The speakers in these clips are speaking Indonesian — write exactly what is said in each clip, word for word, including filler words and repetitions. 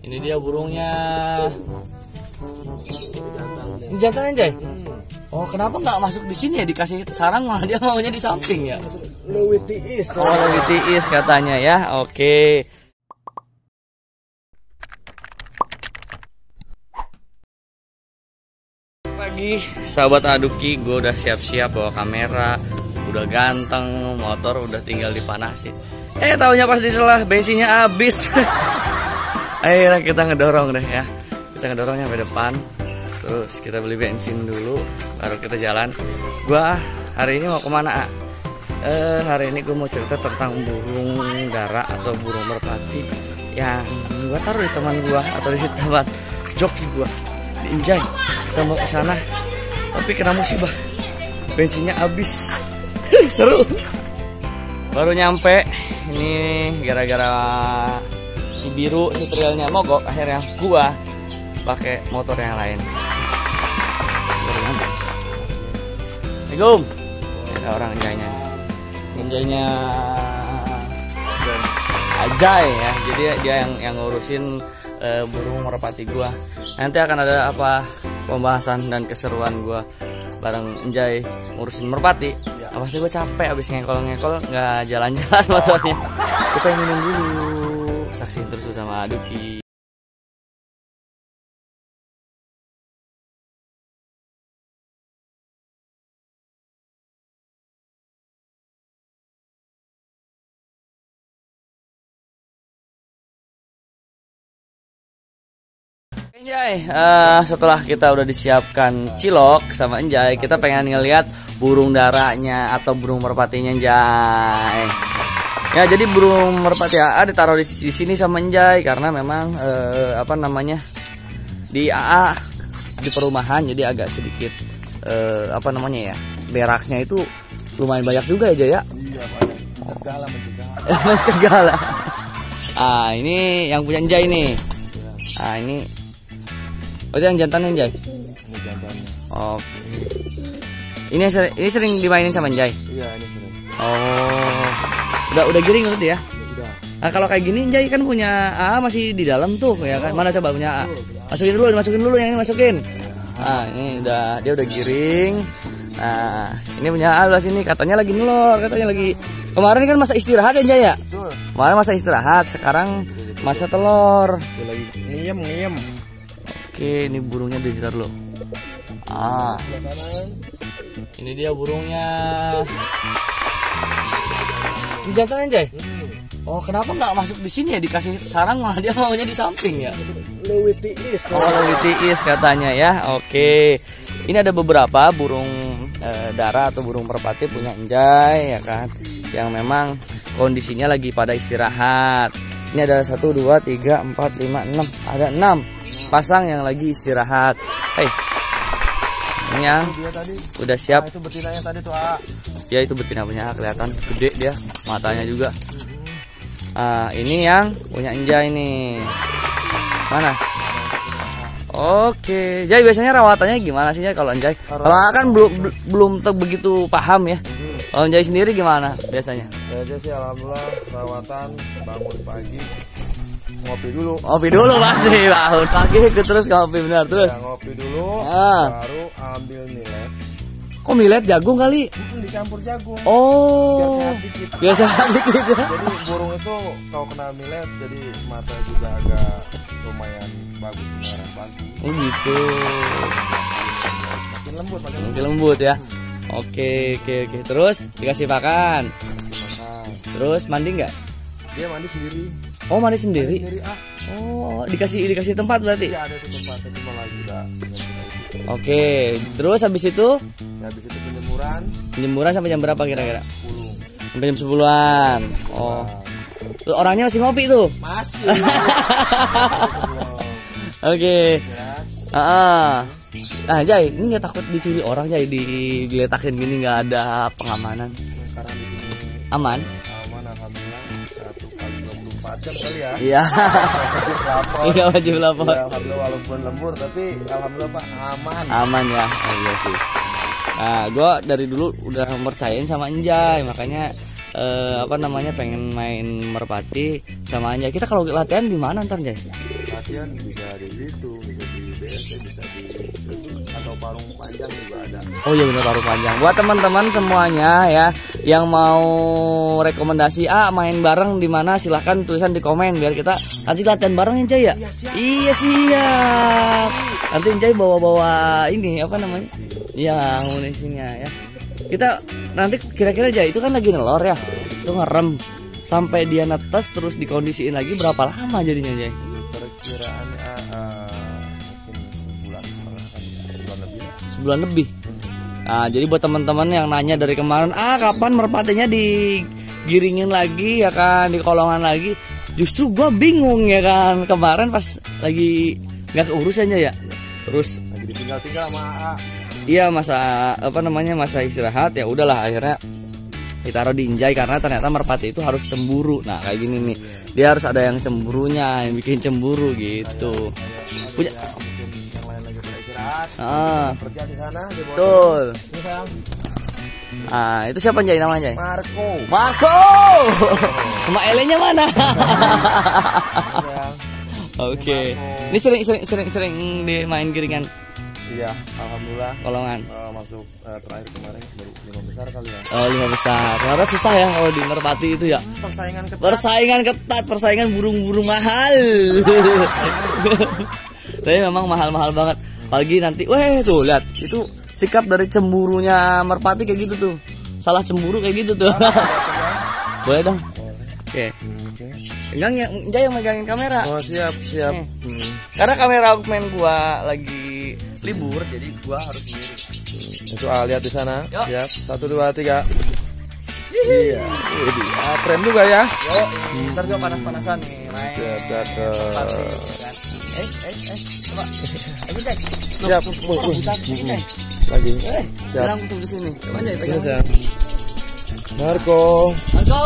Ini dia burungnya. Ini jantan Anjay. Oh, kenapa nggak masuk di sini ya, dikasih sarang malah dia maunya di samping ya? Lebih tiis. Oh, lebih tiis katanya ya. Oke. Pagi, sahabat Aduki, gue udah siap-siap bawa kamera, udah ganteng, motor udah tinggal dipanasin. Eh, taunya pas diselah bensinnya habis. Akhirnya kita ngedorong deh ya. Kita ngedorongnya sampai depan. Terus kita beli bensin dulu, baru kita jalan. Gua hari ini mau kemana? Eh hari ini gue mau cerita tentang burung dara atau burung merpati yang gua taruh di teman gua atau di tempat joki gua di Injay. Kita mau ke sana, tapi kena musibah, bensinnya habis. Seru. Baru nyampe, ini gara-gara si biru si trailnya mogok, akhirnya gua pakai motor yang lain. Assalamualaikum. Ada orang Injaynya. Injaynya Ajay ya. Jadi dia yang yang ngurusin uh, burung merpati gua. Nanti akan ada apa pembahasan dan keseruan gua bareng Injay ngurusin merpati. Ya. Pasti gua capek abis ngekol-ngekol nggak jalan-jalan motornya. Kita minum dulu. Saksiin terus sama Aduki. Anjay, uh, setelah kita udah disiapkan cilok sama Anjay, kita pengen ngeliat burung daranya atau burung merpatinya Anjay. Ya, jadi burung merpati A A ditaruh di, di sini sama Anjay karena memang uh, apa namanya di A A di perumahan, jadi agak sedikit uh, apa namanya ya, beraknya itu lumayan banyak juga aja ya. Iya, banyak. Mencegah lah, mencegah. Mencegah lah. Ah, ini yang punya Anjay nih. Ah, ini oh, itu yang jantan Anjay? Ini jantannya. Oke. Ini sering, ini sering dimainin sama Anjay? Iya, ini sering. Oh. Udah udah giring berarti ya? Udah. Nah, kalau kayak gini Anjay kan punya A A masih di dalam tuh ya kan? Mana coba punya A A? Masukin dulu, masukin dulu yang ini masukin. Nah, ini udah dia udah giring. Nah, ini punya A A belah sini katanya lagi nelor, katanya lagi. Kemarin kan masa istirahat ya Anjay ya? Betul. Kemarin masa istirahat, sekarang masa telur. Dia lagi ngiem, ngiem. Oke, ini burungnya ditaruh loh. Ah, ini dia burungnya. Ini jantan Anjay. Oh, kenapa nggak masuk di sini ya, dikasih sarang malah dia maunya di samping ya? Lebih tiis. Oh, lebih tiis katanya ya. Oke, ini ada beberapa burung eh, dara atau burung merpati punya Anjay ya kan, yang memang kondisinya lagi pada istirahat. Ini ada satu, dua, tiga, empat, lima, enam. Ada enam pasang yang lagi istirahat. Hei, ini yang Dia tadi. udah siap. Nah, itu betinanya tadi tuh, A. Ya, itu betina punya A, kelihatan gede dia, matanya juga. Ah, ini yang punya Anjay nih. Mana? Oke, jadi biasanya rawatannya gimana sih ya kalau Anjay? Kalau A kan belum belum begitu paham ya. Kalau Anjay sendiri gimana biasanya? Ya aja sih, alhamdulillah rawatan, bangun pagi, ngopi dulu. Ngopi dulu pasti, bangun pagi terus ngopi benar terus. Ya, ngopi dulu, Ah. baru ambil millet. Kok millet jagung kali? Hmm, dicampur jagung. Oh. Biar sehat dikit. Biar sehat dikit ya. Jadi burung itu kalau kena millet, jadi mata juga agak lumayan bagus, lumayan bagus. Oh gitu. Makin lembut, makin Makin lembut ya. Oke, oke, oke. Terus dikasih pakan. Nah, Terus mandi nggak? dia mandi sendiri. Oh, mandi sendiri. Sendiri, ah. Oh, dikasih dikasih tempat berarti. Iya, ada tuh tempatnya, cuma lagi udah. Oke, terus habis itu Ya, habis itu penjemuran penjemuran sampai jam berapa kira-kira? sepuluh. Sampai jam sepuluhan. Oh. Tuh, orangnya masih ngopi tuh. Masih. Oke. Ya, Ah. Nah, Jay, ini nggak takut dicuri orang, Jay, digeletakin gini nggak ada pengamanan. karena di sini Aman? aman, alhamdulillah. Satu kali dua puluh empat jam kali ya. Iya. Wajib lapor. Iya, wajib lapor. Ya, alhamdulillah walaupun lembur tapi alhamdulillah Pak aman. Aman ya. Oh, iya sih. Nah, gue dari dulu udah percayain sama Anjay, makanya eh, apa namanya pengen main merpati sama Anjay. Kita kalau latihan di mana ntar, Jay? Latihan bisa di situ, bisa di B S D, bisa di atau Parung Panjang juga ada. Oh iya benar, Parung Panjang. Buat teman-teman semuanya ya yang mau rekomendasi ah main bareng di mana, silahkan tulisan di komen biar kita nanti latihan bareng ya, Jay ya. Iya siap. Nanti Jay bawa-bawa ini apa namanya? Iya, amunisinya ya. Kita nanti kira-kira aja itu kan lagi nelor ya, itu ngerem sampai dia netes terus dikondisiin lagi berapa lama jadinya, Jay? Perkiraannya uh, mungkin sebulan setengah kan, sebulan lebih. Sebulan lebih. Nah, jadi buat teman-teman yang nanya dari kemarin, ah kapan merpatinya digiringin lagi ya kan, di kolongan lagi. Justru gua bingung ya kan, kemarin pas lagi nggak keurusannya ya. Terus lagi ditinggal-tinggal sama A A. iya masa apa namanya masa istirahat ya udahlah akhirnya ditaruh di Injay karena ternyata merpati itu harus cemburu. Nah kayak gini nih, dia harus ada yang cemburunya, yang bikin cemburu gitu. Punya yang lain lagi pada istirahat, ah, kerja di sana di bawah. betul. Ini sayang. Ah itu siapa, Jay, namanya, Jay? Marco. Marco. Sama Elenya mana? Oke. Ini sering sering sering sering dimain giringan Iya, alhamdulillah. kolongan. Uh, masuk uh, terakhir kemarin baru lima besar kali ya. Oh lima besar. Karena susah ya kalau di merpati itu ya. Persaingan ketat. Persaingan ketat, persaingan burung-burung mahal. Tapi memang mahal-mahal banget. Apalagi nanti, weh tuh lihat itu sikap dari cemburunya merpati kayak gitu tuh. Salah cemburu kayak gitu tuh. Boleh dong. Oke. Pegang yang Jay yang megangin kamera. Oh siap siap. Eh. Hmm. Karena kamera augmen gua lagi libur, jadi gua harus sendiri. Itu ah, lihat di sana. Yuk. Siap. Satu dua tiga. Iya. Ini ah, keren juga ya. Yo, ntar gua panas-panasan nih main. Siap, cakep. Eh, eh, eh, coba. Ayo, Jay. Siap. Tuh, Wih, tuh, wih. buta, ini, Jay. Lagi. Eh, Siap. bilang musuh di sini. Coba Jay Ini pegang. sayang. Marco. Marco.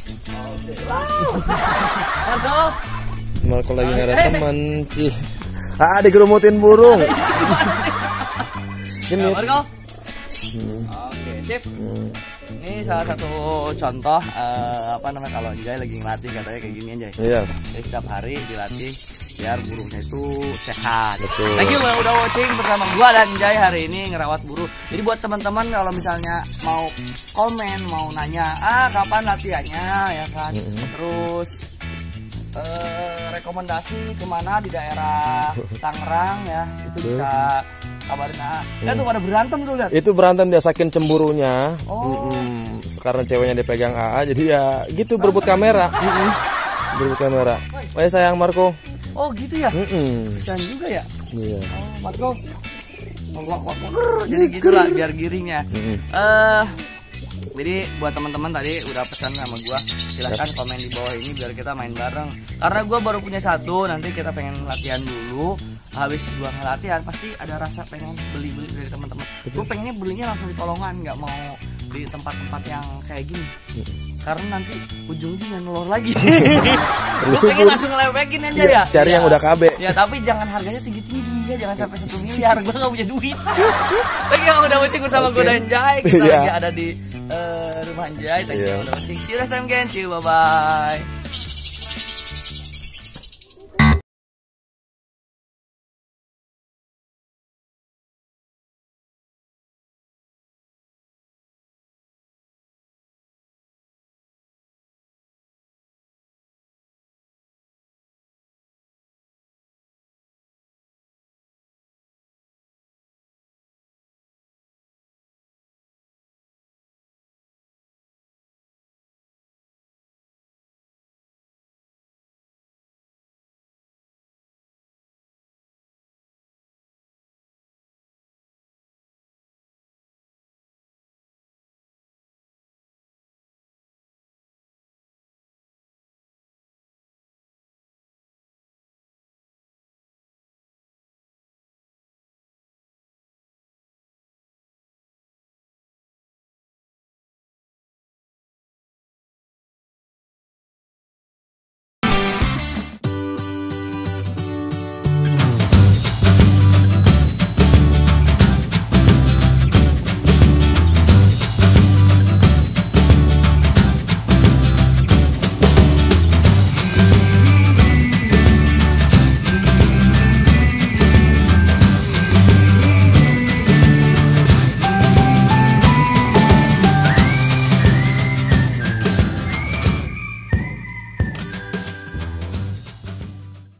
Marco. Marco lagi nggak ada teman sih. Ah, digerumutin burung. Sini. Ya, Marco. Oke, sip. Ini salah satu contoh eh, apa namanya kalau Jay lagi ngelatih katanya kayak gini aja. Iya. Jadi setiap hari dilatih biar burungnya itu sehat. Betul. Thank you udah watching bersama gua dan Jay hari ini ngerawat burung. Jadi buat teman-teman kalau misalnya mau komen, mau nanya, ah kapan latihannya ya kan. Mm-hmm. Terus eh, rekomendasi kemana di daerah Tangerang ya itu bisa kabarin ah. Lihat tuh pada berantem tuh lihat. Itu berantem dia saking cemburunya. Oh. Mm-mm. Karena ceweknya dipegang A A, jadi ya gitu berebut kamera. Mm-mm. Berebut kamera. Oh sayang Marco. Oh gitu ya. Mm-mm. Bisa juga ya. Iya. Oh, Marco. Wak, wak, wak, grrr, jadi gitulah biar giringnya. Mm-mm. Eh, jadi buat teman-teman tadi udah pesan sama gua, silahkan komen di bawah ini biar kita main bareng. Karena gua baru punya satu, nanti kita pengen latihan dulu. Habis gua ngelatihan pasti ada rasa pengen beli-beli dari teman-teman. Gua pengennya belinya langsung di kolongan, nggak mau di tempat-tempat yang kayak gini. Karena nanti ujung-ujungnya nelor lagi. Gue pengen langsung ngelepekin aja ya. Cari ya. yang udah K B. Ya tapi jangan harganya tinggi-tinggi ya, jangan sampai satu miliar. Gue gak punya duit. Thank you udah watching bersama okay. gue dan Jay. Kita yeah. lagi ada di uh, rumah Jay. Thank you yeah. udah watching. See you next time again. See you, bye bye.